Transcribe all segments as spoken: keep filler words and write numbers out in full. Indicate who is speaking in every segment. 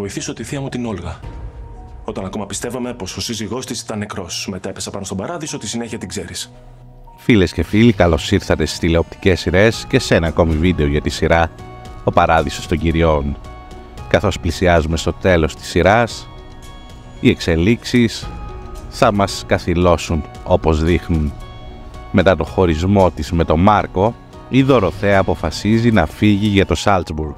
Speaker 1: βοηθήσω τη θεία μου την Όλγα. Όταν ακόμα πιστεύαμε πως ο σύζυγός της ήταν νεκρός. Μετά έπεσα πάνω στον παράδεισο, τη συνέχεια την ξέρεις.
Speaker 2: Φίλες και φίλοι, καλώς ήρθατε στις τηλεοπτικές σειρές και σε ένα ακόμη βίντεο για τη σειρά «Ο Παράδεισος των Κυριών». Καθώς πλησιάζουμε στο τέλος της σειράς, οι εξελίξεις θα μας καθυλώσουν όπως δείχνουν. Μετά το χωρισμό της με τον Μάρκο, η Δωροθέα αποφασίζει να φύγει για το Σάλτσμπουργκ.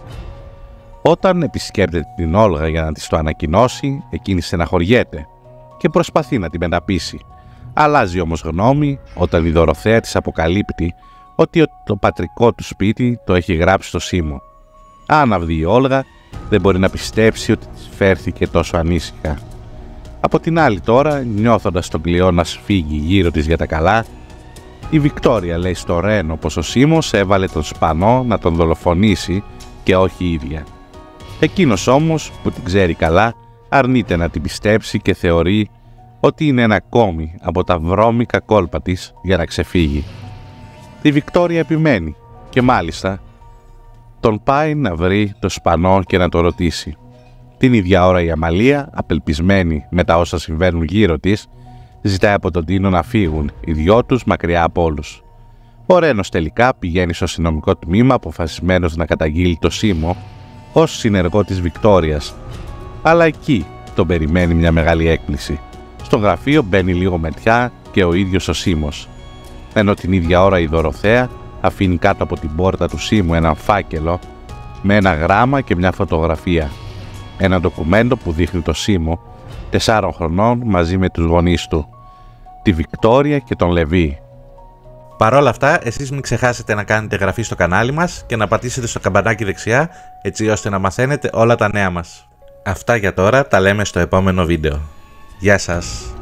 Speaker 2: Όταν επισκέπτεται την Όλγα για να της το ανακοινώσει, εκείνη στεναχωριέται και προσπαθεί να την μεταπείσει. Αλλάζει όμως γνώμη όταν η Δωροθέα της αποκαλύπτει ότι το πατρικό του σπίτι το έχει γράψει στο Σίμο. Άναυδη η Όλγα δεν μπορεί να πιστέψει ότι της φέρθηκε τόσο ανήσυχα. Από την άλλη τώρα, νιώθοντας τον κλειό να σφίγγει γύρω της για τα καλά, η Βικτόρια λέει στο Ρένο πως ο Σίμος έβαλε τον Σπανό να τον δολοφονήσει και όχι η ίδια. Εκείνος όμως, που την ξέρει καλά, αρνείται να την πιστέψει και θεωρεί ότι είναι ένα κόμι από τα βρώμικα κόλπα της για να ξεφύγει. Η Βικτόρια επιμένει και μάλιστα τον πάει να βρει το Σπανό και να το ρωτήσει. Την ίδια ώρα η Αμαλία, απελπισμένη με τα όσα συμβαίνουν γύρω της, ζητάει από τον Τίνο να φύγουν οι δυο τους μακριά από όλους. Ο Ρένος τελικά πηγαίνει στο αστυνομικό τμήμα αποφασισμένος να καταγγείλει το Σίμο ως συνεργό της Βικτόριας. Αλλά εκεί τον περιμένει μια μεγάλη έκπληξη. Στο γραφείο μπαίνει λίγο μετιά και ο ίδιος ο Σίμος. Ενώ την ίδια ώρα η Δωροθέα αφήνει κάτω από την πόρτα του Σίμου έναν φάκελο με ένα γράμμα και μια φωτογραφία. Ένα ντοκουμέντο που δείχνει το Σίμο τεσσάρων χρονών μαζί με τους γονείς του, τη Βικτόρια και τον Λεβί.
Speaker 3: Παρ' όλα αυτά, εσείς μην ξεχάσετε να κάνετε εγγραφή στο κανάλι μας και να πατήσετε στο καμπανάκι δεξιά, έτσι ώστε να μαθαίνετε όλα τα νέα μας. Αυτά για τώρα, τα λέμε στο επόμενο βίντεο. Γεια σας!